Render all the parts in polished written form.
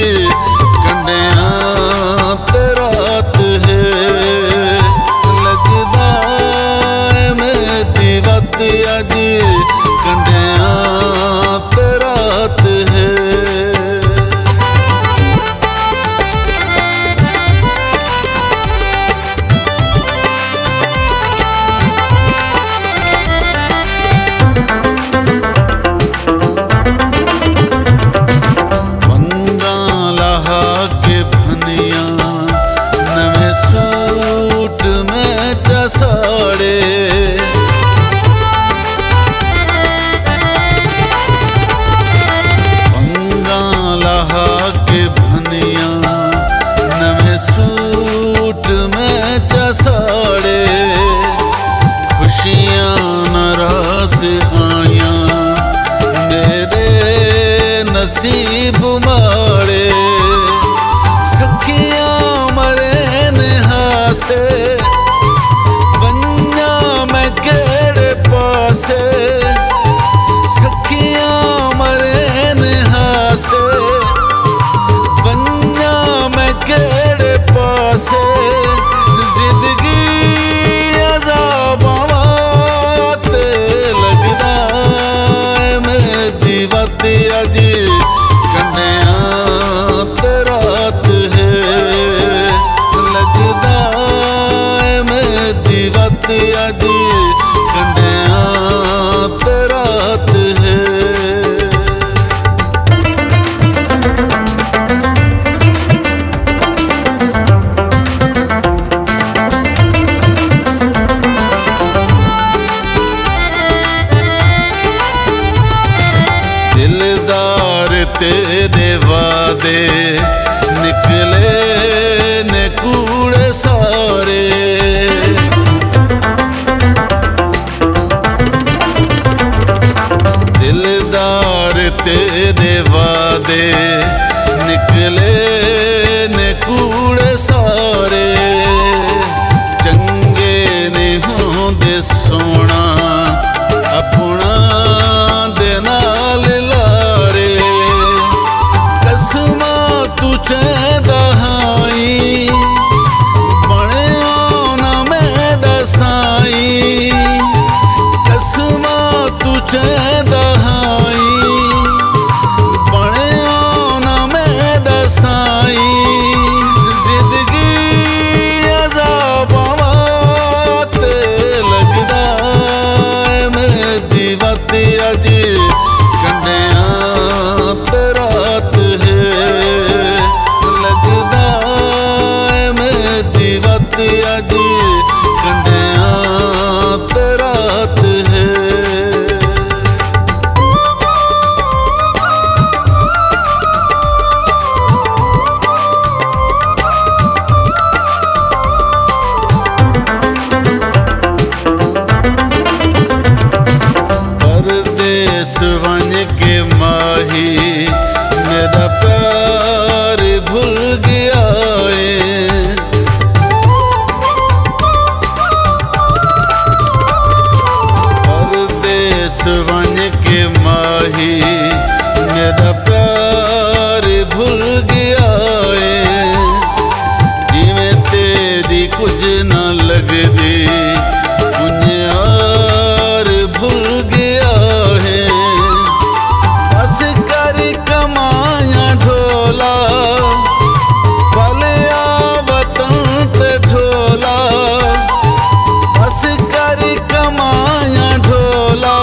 कंडिया ते रात है। लगदा है मेरी वत अज कंडिया ते रात है। सूट में चसाड़े पंगा लहा के भनिया नवे सूट में चसाड़े। खुशियां नाराज आया मेरे नसीब माड़े। सखियां मरे से बन्या मैं केड़े पासे। सखियां मरे निहासे बन्या मैं केड़े पासे। जिंदगी अज़ाबां ते लगदा है मेरी वत अज कंडिया ते रात है। लगदा वत अज कंडिया ते रात है। दिलदार तेरे वादे निकले ने कूड़े सारे। दिलदार तेरे वादे निकले ने कूड़े सारे। चंगे नहीं होंदे सोना अपना दे नाल लारे। कसमा तू चैंदा हाई बणिया ना मैं दसाई। कसमा तू चैंदा जिंदगी अज़ाबां ते लगदा है मेरी वत अज कंडिया ते रात है। लगदा है मेरी वत अज कंडिया ते रात है। परदेस वन के माही मेरा प्यार भूल गया है। परदेस वन के माही मेरा प्यार भूल गया है। जिवें तेरी कुछ ना लगदी कुन्यार भूल गया है। बस कर कमाया ढोला पलिया वतन ते झोला। बस कर कमाया ढोला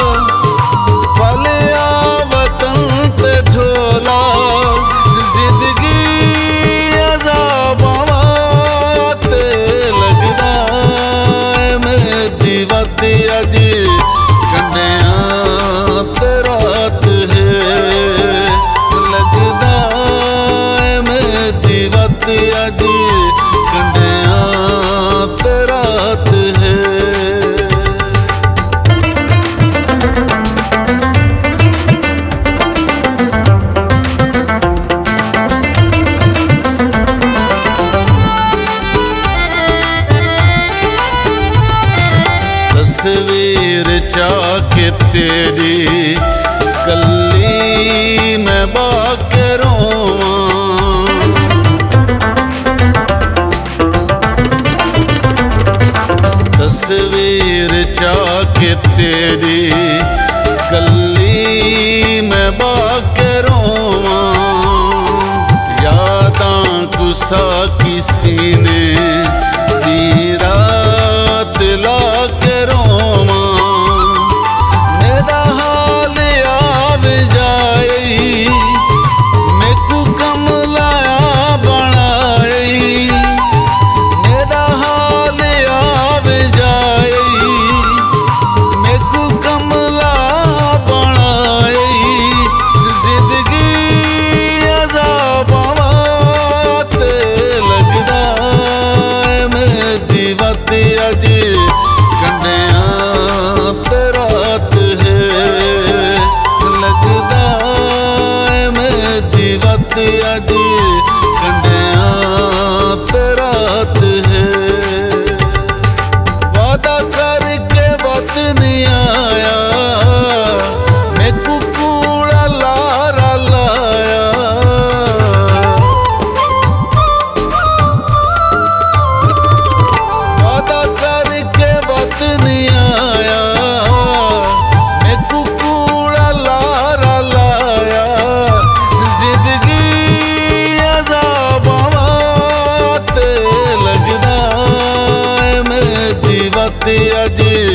पलिया वतन ते झोला। जिंदगी अज़ाबां ते लगदा है मेरी वत अज कंडिया ते रात है। लगदा है मेरी वत अज कंडिया ते रात है। तस्वीर चाके तेरी कल्ली मैं बाके रोवां। साकी सीने दी रात ला के रोमा मेरा हाल आव जाए मैकू कमलाया बनाई मेरा हाल आव जाए मैकू कमला बनाई जिंदगी अज कंडिया ते रात है लगदा मेरी वत अज कंडिया ते रात है वादा करके वत नहीं आया मैकू कूड़ा लारा लाया वादा करके वत नहीं आया मैकू कूड़ा लारा लाया जिंदगी अज़ाबां ते लगदा मेरी वत अज